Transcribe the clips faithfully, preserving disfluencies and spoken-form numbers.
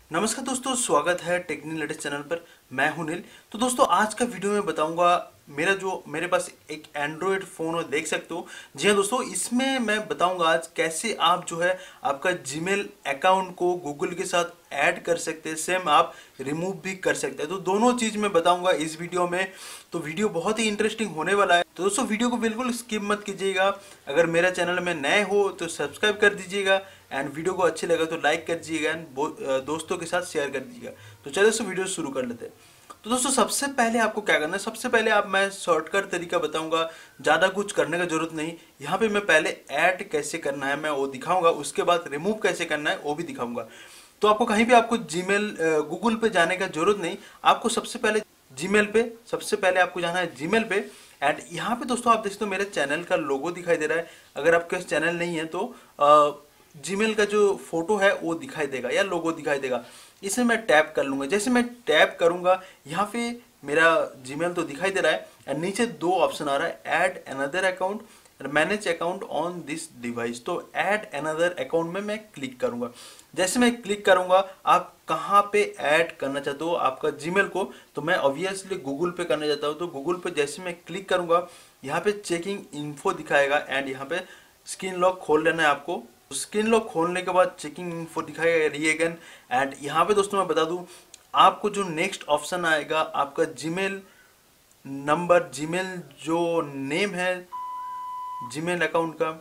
नमस्कार दोस्तों, स्वागत है टेक्निकल लेटेस्ट चैनल पर। मैं हूं नील। तो दोस्तों, आज का वीडियो में बताऊंगा मेरा जो मेरे पास एक एंड्रॉयड फ़ोन है, देख सकते हो। जी हाँ दोस्तों, इसमें मैं बताऊंगा आज कैसे आप जो है आपका जीमेल अकाउंट को गूगल के साथ ऐड कर सकते हैं, सेम आप रिमूव भी कर सकते हैं। तो दोनों चीज़ मैं बताऊंगा इस वीडियो में। तो वीडियो बहुत ही इंटरेस्टिंग होने वाला है। तो दोस्तों, वीडियो को बिल्कुल स्किप मत कीजिएगा। अगर मेरा चैनल में नए हो तो सब्सक्राइब कर दीजिएगा एंड वीडियो को अच्छे लगा तो लाइक कर दीजिएगा एंड दोस्तों के साथ शेयर कर दीजिएगा। तो चलिए दोस्तों, वीडियो शुरू कर लेते हैं। तो दोस्तों, सबसे पहले आपको क्या करना है, सबसे पहले आप मैं शॉर्टकट तरीका बताऊंगा। ज़्यादा कुछ करने का जरूरत नहीं। यहाँ पे मैं पहले ऐड कैसे करना है मैं वो दिखाऊंगा, उसके बाद रिमूव कैसे करना है वो भी दिखाऊंगा। तो आपको कहीं भी आपको जीमेल गूगल पे जाने का जरूरत नहीं। आपको सबसे पहले जीमेल पे सबसे पहले आपको जाना है जीमेल पे। एंड यहाँ पे दोस्तों आप देख सकते हो मेरे चैनल का लोगो दिखाई दे रहा है। अगर आपके पास चैनल नहीं है तो जीमेल का जो फोटो है वो दिखाई देगा या लोगो दिखाई देगा। इसे मैं टैप कर लूंगा। जैसे मैं टैप करूंगा यहाँ पे मेरा जीमेल तो दिखाई दे रहा है एंड नीचे दो ऑप्शन आ रहा है, add another account, manage account on this device. तो ऐड अनदर अकाउंट में मैं क्लिक करूंगा। जैसे मैं क्लिक करूंगा, आप कहाँ पे ऐड करना चाहते हो आपका जीमेल को, तो मैं ऑब्वियसली गूगल पे करना चाहता हूँ। तो गूगल पे जैसे मैं क्लिक करूंगा, यहाँ पे चेकिंग इन्फो दिखाएगा एंड यहाँ पे स्क्रीन लॉक खोल लेना है आपको। स्क्रीन लॉक खोलने के बाद चेकिंग इन्फो दिखाएगा री अगेन। एंड यहाँ पे दोस्तों मैं बता दूं, आपको जो नेक्स्ट ऑप्शन आएगा आपका जीमेल नंबर, जीमेल जो नेम है जीमेल अकाउंट का।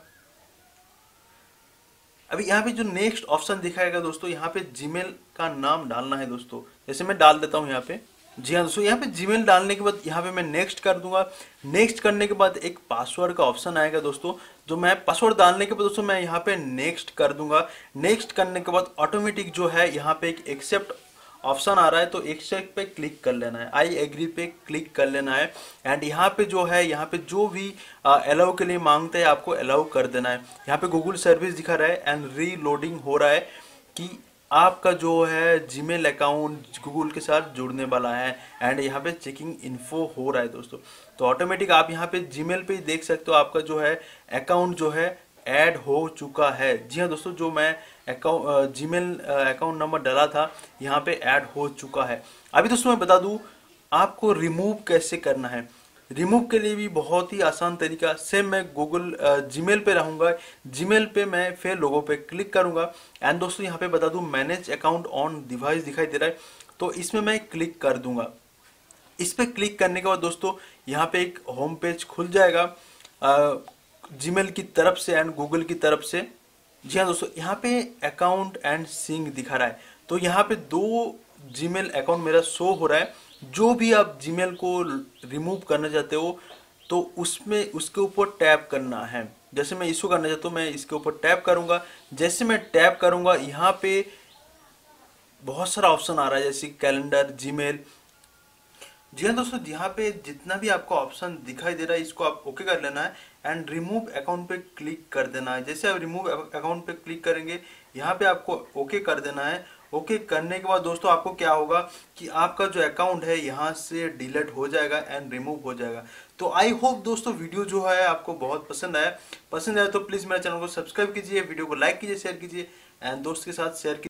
अभी यहाँ पे जो नेक्स्ट ऑप्शन दिखाएगा दोस्तों, यहाँ पे जीमेल का नाम डालना है दोस्तों। जैसे मैं डाल देता हूँ यहाँ पे। जी हाँ दोस्तों, यहाँ पे जीमेल डालने के बाद यहाँ पे मैं नेक्स्ट कर दूंगा। नेक्स्ट करने के बाद एक पासवर्ड का ऑप्शन आएगा दोस्तों, जो मैं पासवर्ड डालने के बाद दोस्तों मैं यहाँ पे नेक्स्ट कर दूंगा। नेक्स्ट करने के बाद ऑटोमेटिक जो है यहाँ पे एक एक्सेप्ट ऑप्शन आ रहा है, तो एक्सेप्ट पे क्लिक कर लेना है, आई एग्री पे क्लिक कर लेना है। एंड यहाँ पे जो है यहाँ पे जो भी अलाउ के लिए मांगते हैं आपको अलाउ कर देना है। यहाँ पे गूगल सर्विस दिखा रहा है एंड रीलोडिंग हो रहा है कि आपका जो है जीमेल अकाउंट गूगल के साथ जुड़ने वाला है। एंड यहाँ पे चेकिंग इन्फो हो रहा है दोस्तों। तो ऑटोमेटिक आप यहाँ पे जीमेल पे ही देख सकते हो आपका जो है अकाउंट जो है ऐड हो चुका है। जी हाँ दोस्तों, जो मैं अकाउंट जीमेल अकाउंट नंबर डाला था यहाँ पे ऐड हो चुका है। अभी दोस्तों मैं बता दूं आपको रिमूव कैसे करना है। रिमूव के लिए भी बहुत ही आसान तरीका, सेम मैं गूगल जीमेल पे रहूंगा। जीमेल पे मैं फिर लोगों पे क्लिक करूंगा एंड दोस्तों यहाँ पे बता दूं मैनेज अकाउंट ऑन डिवाइस दिखाई दे रहा है, तो इसमें मैं क्लिक कर दूंगा। इस पे क्लिक करने के बाद दोस्तों यहाँ पे एक होम पेज खुल जाएगा जीमेल की तरफ से एंड गूगल की तरफ से। जी हाँ दोस्तों, यहाँ पे अकाउंट एंड सिंक दिखा रहा है। तो यहाँ पे दो जीमेल अकाउंट मेरा शो हो रहा है। जो भी आप जीमेल को रिमूव करना चाहते हो तो उसमें उसके ऊपर टैप करना है। जैसे मैं इसको करना चाहता हूँ, मैं इसके ऊपर टैप करूंगा। जैसे मैं टैप करूंगा यहाँ पे बहुत सारा ऑप्शन आ रहा है, जैसे कैलेंडर, जीमेल। जी हाँ दोस्तों, यहाँ पे जितना भी आपको ऑप्शन दिखाई दे रहा है इसको आप ओके कर लेना है एंड रिमूव अकाउंट पे क्लिक कर देना है। जैसे आप रिमूव अकाउंट पे क्लिक करेंगे यहाँ पे आपको ओके कर देना है। ओके करने के बाद दोस्तों आपको क्या होगा कि आपका जो अकाउंट है यहाँ से डिलीट हो जाएगा एंड रिमूव हो जाएगा। तो आई होप दोस्तों वीडियो जो है आपको बहुत पसंद आया। पसंद आया तो प्लीज़ मेरे चैनल को सब्सक्राइब कीजिए, वीडियो को लाइक कीजिए, शेयर कीजिए एंड दोस्त के साथ शेयर कीजिए।